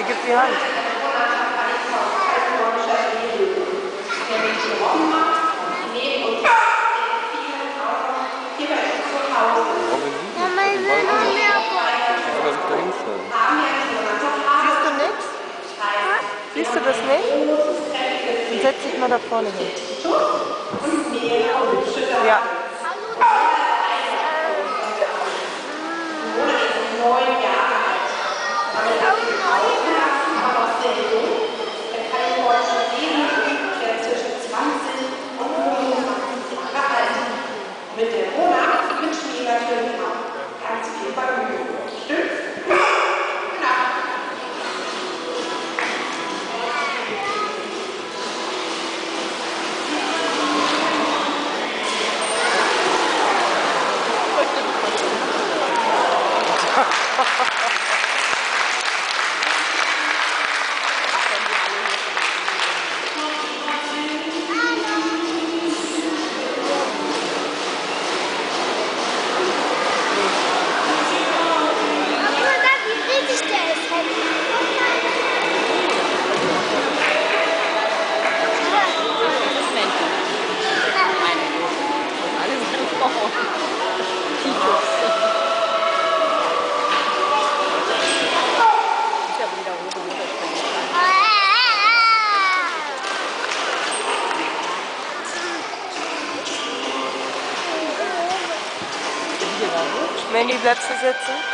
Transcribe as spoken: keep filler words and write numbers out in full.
Hier gibt die Hand. Mama, ich will noch mehr Bäume. Aber sich da hinstellen. Siehst du nichts? Siehst du das nicht? Dann setz dich mal da vorne hin. Ja. Mit der Mona wünschen wir natürlich auch ganz viel Vergnügen. Stimmt? Genau. Mandy, bleibst du sitzen?